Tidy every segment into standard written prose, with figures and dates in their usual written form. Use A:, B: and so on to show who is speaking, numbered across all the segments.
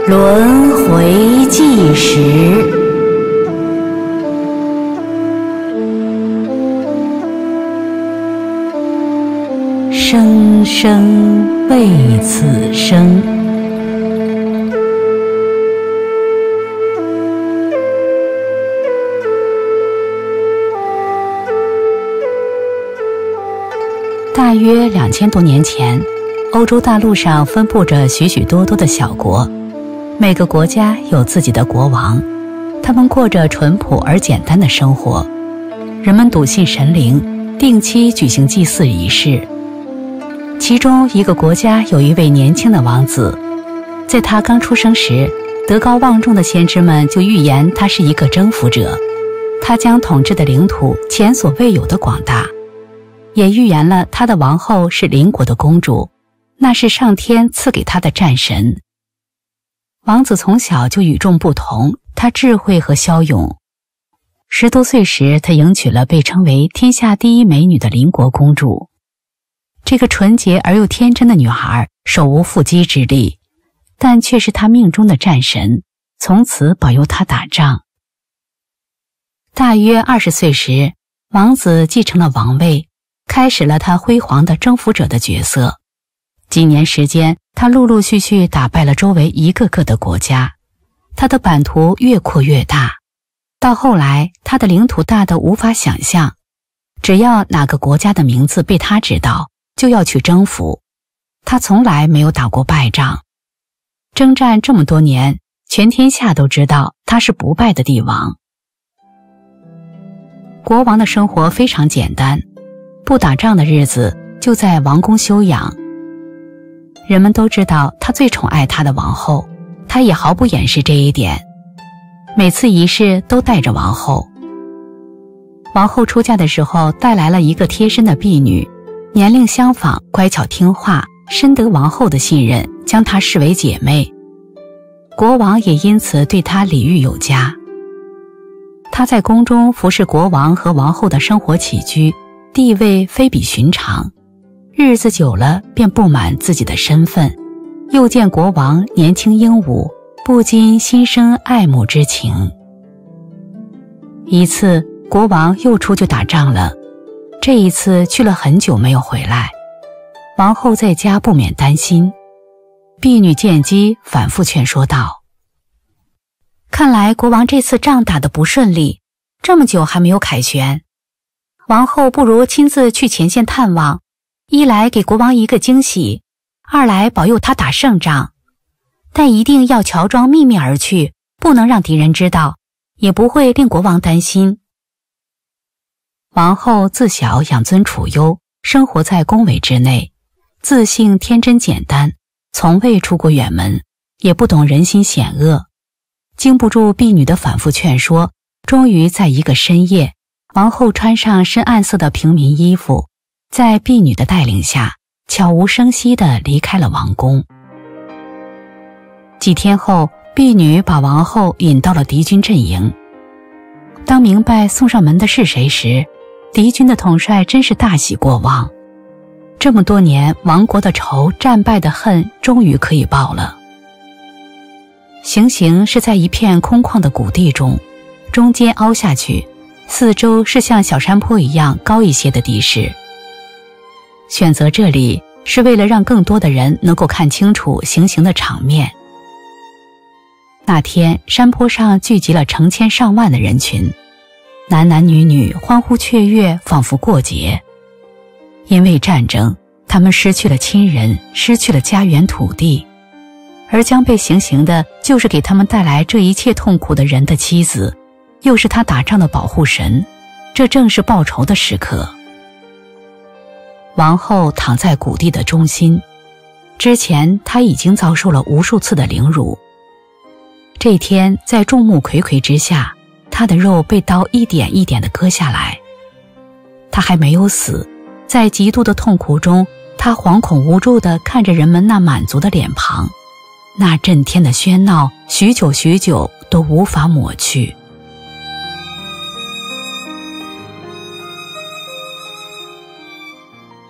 A: 轮回计时，生生为此生。大约2000多年前，欧洲大陆上分布着许许多多的小国，每个国家有自己的国王，他们过着淳朴而简单的生活。人们笃信神灵，定期举行祭祀仪式。其中一个国家有一位年轻的王子，在他刚出生时，德高望重的先知们就预言他是一个征服者，他将统治的领土前所未有的广大，也预言了他的王后是邻国的公主，那是上天赐给他的战神。王子从小就与众不同，他智慧和骁勇。10多岁时，他迎娶了被称为天下第一美女的邻国公主。这个纯洁而又天真的女孩手无缚鸡之力，但却是他命中的战神，从此保佑他打仗。大约20岁时，王子继承了王位，开始了他辉煌的征服者的角色。几年时间，他陆陆续续打败了周围一个个的国家，他的版图越扩越大，到后来他的领土大得无法想象，只要哪个国家的名字被他知道，就要去征服。他从来没有打过败仗，征战这么多年，全天下都知道他是不败的帝王。国王的生活非常简单，不打仗的日子就在王宫休养。人们都知道他最宠爱他的王后，他也毫不掩饰这一点。每次仪式都带着王后。王后出嫁的时候带来了一个贴身的婢女，年龄相仿，乖巧听话，深得王后的信任，将她视为姐妹。国王也因此对她礼遇有加。她在宫中服侍国王和王后的生活起居，地位非比寻常。日子久了，便不满自己的身份，又见国王年轻英武，不禁心生爱慕之情。一次，国王又出去打仗了，这一次去了很久没有回来，王后在家不免担心。婢女见机反复劝说道：看来国王这次仗打得不顺利，这么久还没有凯旋，王后不如亲自去前线探望，一来给国王一个惊喜，二来保佑他打胜仗，但一定要乔装秘密而去，不能让敌人知道，也不会令国王担心。王后自小养尊处优，生活在宫闱之内，自性天真简单，从未出过远门，也不懂人心险恶。经不住婢女的反复劝说，终于在一个深夜，王后穿上深暗色的平民衣服，在婢女的带领下，悄无声息地离开了王宫。几天后，婢女把王后引到了敌军阵营。当明白送上门的是谁时，敌军的统帅真是大喜过望。这么多年亡国的仇，战败的恨，终于可以报了。行刑是在一片空旷的谷地中，中间凹下去，四周是像小山坡一样高一些的地势。选择这里是为了让更多的人能够看清楚行刑的场面。那天山坡上聚集了成千上万的人群，男男女女欢呼雀跃，仿佛过节。因为战争，他们失去了亲人，失去了家园土地，而将被行刑的就是给他们带来这一切痛苦的人的妻子，又是他打仗的保护神，这正是报仇的时刻。王后躺在谷地的中心，之前她已经遭受了无数次的凌辱。这天在众目睽睽之下，她的肉被刀一点一点地割下来。她还没有死，在极度的痛苦中，她惶恐无助地看着人们那满足的脸庞，那震天的喧闹，许久许久都无法抹去。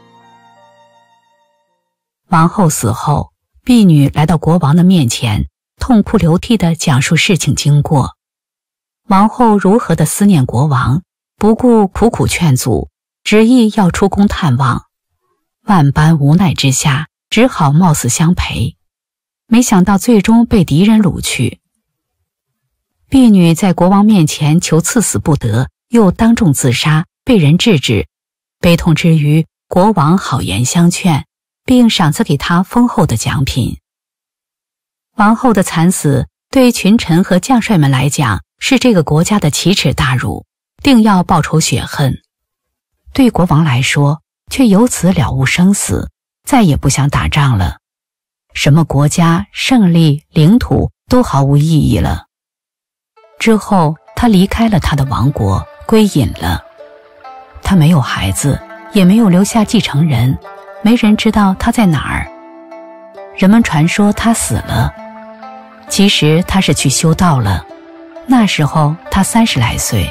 A: 王后死后，婢女来到国王的面前， 痛哭流涕地讲述事情经过。王后如何的思念国王，不顾苦苦劝阻，执意要出宫探望。万般无奈之下，只好冒死相陪。没想到最终被敌人掳去。婢女在国王面前求赐死不得，又当众自杀，被人制止。悲痛之余，国王好言相劝，并赏赐给她丰厚的奖品。王后的惨死对群臣和将帅们来讲是这个国家的奇耻大辱，定要报仇雪恨。对国王来说，却由此了悟生死，再也不想打仗了。什么国家、胜利、领土都毫无意义了。之后，他离开了他的王国，归隐了。他没有孩子，也没有留下继承人，没人知道他在哪儿。人们传说他死了，其实他是去修道了。那时候他30来岁。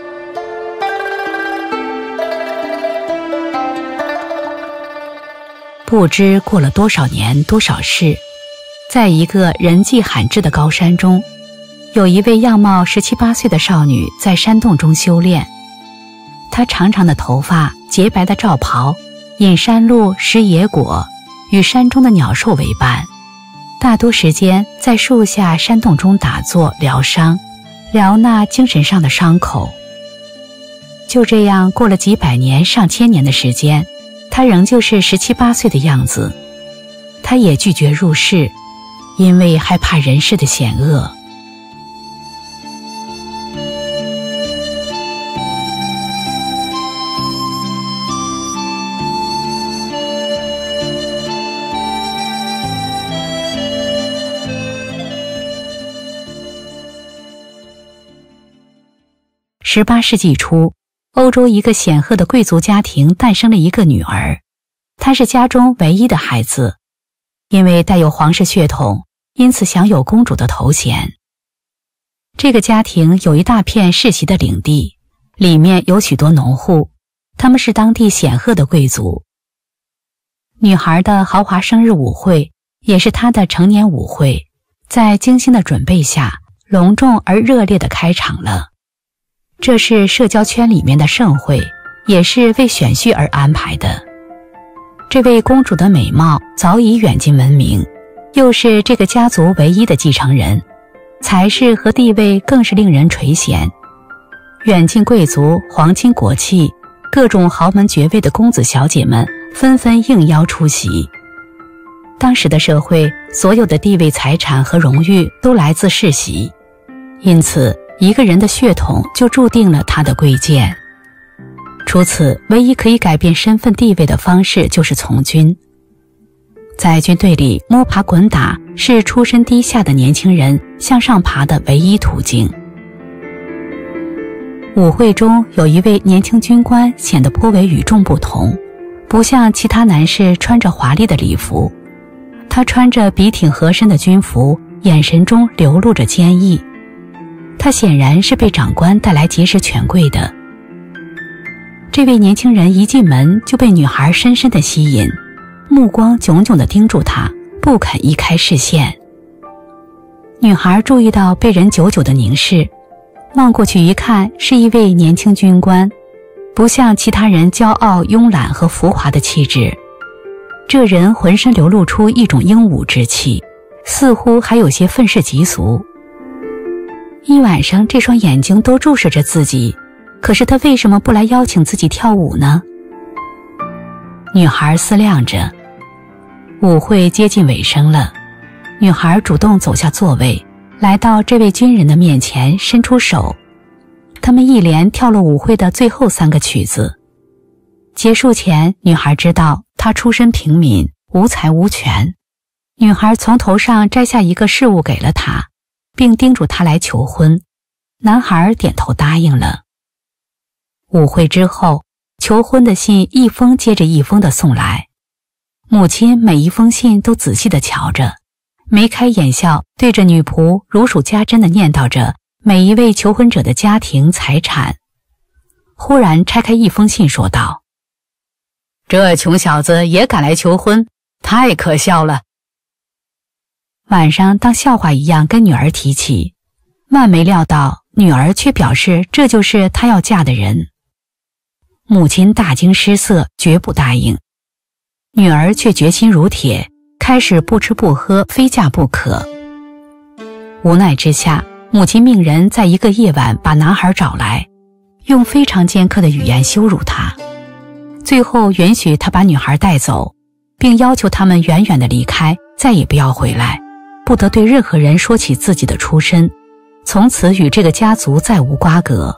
A: 不知过了多少年多少世，在一个人迹罕至的高山中，有一位样貌17、18岁的少女在山洞中修炼。她长长的头发，洁白的罩袍，引山路食野果，与山中的鸟兽为伴，大多时间在树下山洞中打坐疗伤，疗那精神上的伤口。就这样过了几百年上千年的时间，他仍旧是17、18岁的样子。他也拒绝入世，因为害怕人世的险恶。18世纪初，欧洲一个显赫的贵族家庭诞生了一个女儿，她是家中唯一的孩子，因为带有皇室血统，因此享有公主的头衔。这个家庭有一大片世袭的领地，里面有许多农户，他们是当地显赫的贵族。女孩的豪华生日舞会也是她的成年舞会，在精心的准备下，隆重而热烈地开场了。这是社交圈里面的盛会，也是为选婿而安排的。这位公主的美貌早已远近闻名，又是这个家族唯一的继承人，才识和地位更是令人垂涎。远近贵族、皇亲国戚、各种豪门爵位的公子小姐们纷纷应邀出席。当时的社会，所有的地位、财产和荣誉都来自世袭，因此一个人的血统就注定了他的贵贱。除此，唯一可以改变身份地位的方式就是从军。在军队里，摸爬滚打是出身低下的年轻人向上爬的唯一途径。舞会中有一位年轻军官显得颇为与众不同，不像其他男士穿着华丽的礼服，他穿着笔挺合身的军服，眼神中流露着坚毅。他显然是被长官带来结识权贵的。这位年轻人一进门就被女孩深深地吸引，目光炯炯地盯住他，不肯移开视线。女孩注意到被人久久地凝视，望过去一看，是一位年轻军官，不像其他人骄傲、慵懒和浮华的气质。这人浑身流露出一种英武之气，似乎还有些愤世嫉俗。一晚上，这双眼睛都注视着自己，可是他为什么不来邀请自己跳舞呢？女孩思量着。舞会接近尾声了，女孩主动走下座位，来到这位军人的面前，伸出手。他们一连跳了舞会的最后3个曲子。结束前，女孩知道她出身平民，无才无权。女孩从头上摘下一个饰物给了他，并叮嘱他来求婚。男孩点头答应了。舞会之后，求婚的信一封接着一封的送来。母亲每一封信都仔细地瞧着，眉开眼笑，对着女仆如数家珍地念叨着每一位求婚者的家庭财产。忽然拆开一封信说道：“这穷小子也敢来求婚，太可笑了。” 晚上当笑话一样跟女儿提起，万没料到女儿却表示这就是她要嫁的人。母亲大惊失色，绝不答应。女儿却决心如铁，开始不吃不喝，非嫁不可。无奈之下，母亲命人在一个夜晚把男孩找来，用非常尖刻的语言羞辱他，最后允许他把女孩带走，并要求他们远远地离开，再也不要回来，不得对任何人说起自己的出身，从此与这个家族再无瓜葛。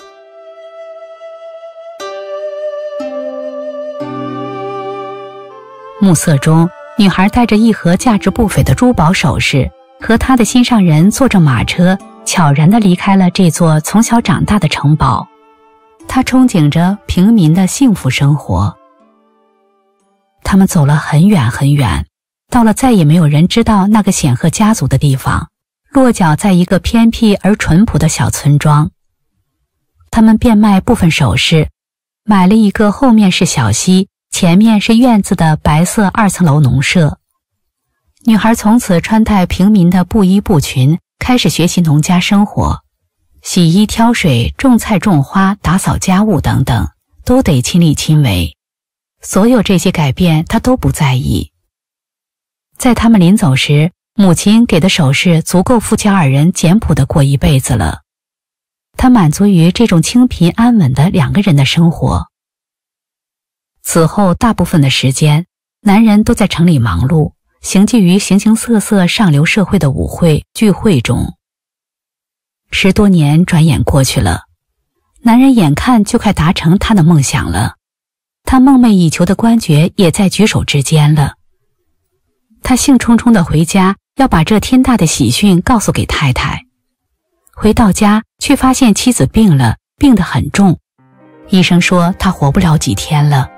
A: 暮色中，女孩带着一盒价值不菲的珠宝首饰，和她的心上人坐着马车，悄然地离开了这座从小长大的城堡。她憧憬着平民的幸福生活。他们走了很远很远，到了再也没有人知道那个显赫家族的地方，落脚在一个偏僻而淳朴的小村庄。他们变卖部分首饰，买了一个后面是小溪，前面是院子的白色2层楼农舍。女孩从此穿戴平民的布衣布裙，开始学习农家生活，洗衣挑水，种菜种花，打扫家务等等，都得亲力亲为。所有这些改变她都不在意。在他们临走时，母亲给的首饰足够夫妻2人简朴地过一辈子了。她满足于这种清贫安稳的2个人的生活。此后大部分的时间，男人都在城里忙碌，行迹于形形色色上流社会的舞会聚会中。10多年转眼过去了，男人眼看就快达成他的梦想了，他梦寐以求的官爵也在举手之间了。他兴冲冲地回家，要把这天大的喜讯告诉给太太。回到家，却发现妻子病了，病得很重，医生说他活不了几天了。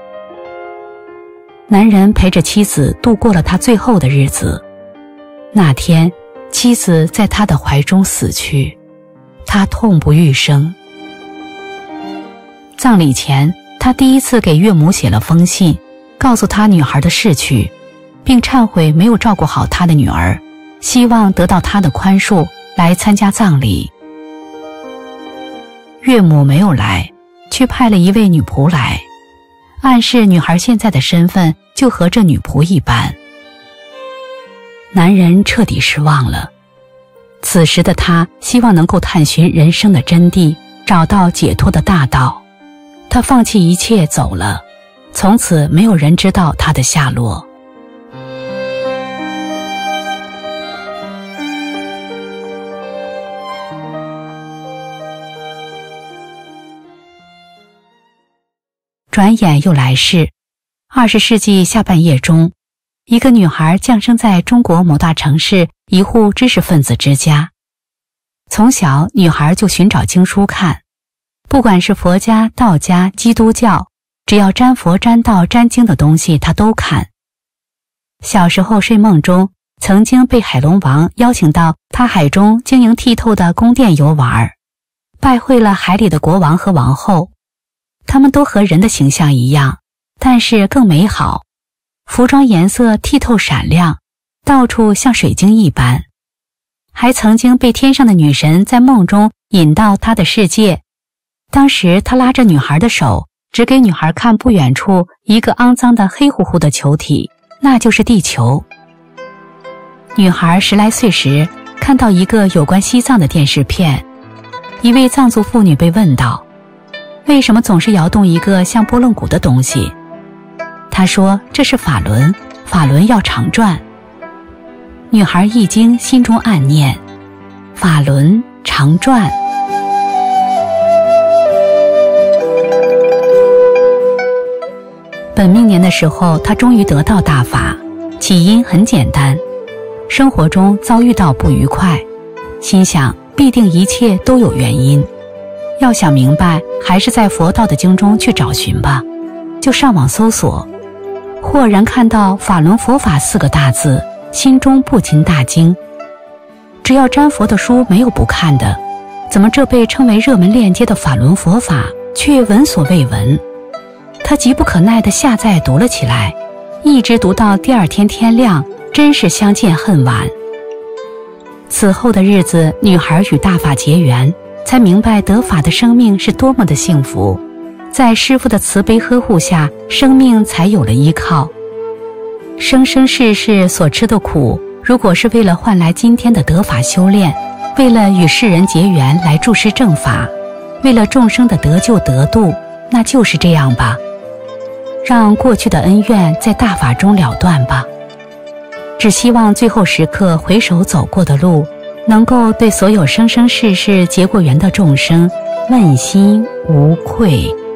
A: 男人陪着妻子度过了他最后的日子。那天，妻子在他的怀中死去，他痛不欲生。葬礼前，他第一次给岳母写了封信，告诉他女孩的逝去，并忏悔没有照顾好他的女儿，希望得到他的宽恕，来参加葬礼。岳母没有来，却派了一位女仆来，暗示女孩现在的身份就和这女仆一般。男人彻底失望了。此时的他希望能够探寻人生的真谛，找到解脱的大道。他放弃一切走了，从此没有人知道他的下落。转眼又来世，20世纪下半叶中，一个女孩降生在中国某大城市一户知识分子之家。从小，女孩就寻找经书看，不管是佛家、道家、基督教，只要沾佛、沾道、沾经的东西，她都看。小时候睡梦中，曾经被海龙王邀请到他海中晶莹剔透的宫殿游玩，拜会了海里的国王和王后。他们都和人的形象一样，但是更美好，服装颜色剔透闪亮，到处像水晶一般。还曾经被天上的女神在梦中引到她的世界。当时他拉着女孩的手，指给女孩看不远处一个肮脏的黑乎乎的球体，那就是地球。女孩10来岁时，看到一个有关西藏的电视片，一位藏族妇女被问到，为什么总是摇动一个像拨浪鼓的东西？她说这是法轮，法轮要常转。女孩一惊，心中暗念，法轮常转。本命年的时候，她终于得到大法，起因很简单，生活中遭遇到不愉快，心想必定一切都有原因，要想明白，还是在佛道的经中去找寻吧。就上网搜索，豁然看到法轮佛法4个大字，心中不禁大惊。只要沾佛的书没有不看的，怎么这被称为热门链接的法轮佛法却闻所未闻？他急不可耐地下载读了起来，一直读到第2天天亮，真是相见恨晚。 此后的日子，女孩与大法结缘，才明白得法的生命是多么的幸福。在师父的慈悲呵护下，生命才有了依靠。生生世世所吃的苦，如果是为了换来今天的得法修炼，为了与世人结缘来注释正法，为了众生的得救得度，那就是这样吧。让过去的恩怨在大法中了断吧。只希望最后时刻回首走过的路，能够对所有生生世世结过缘的众生问心无愧。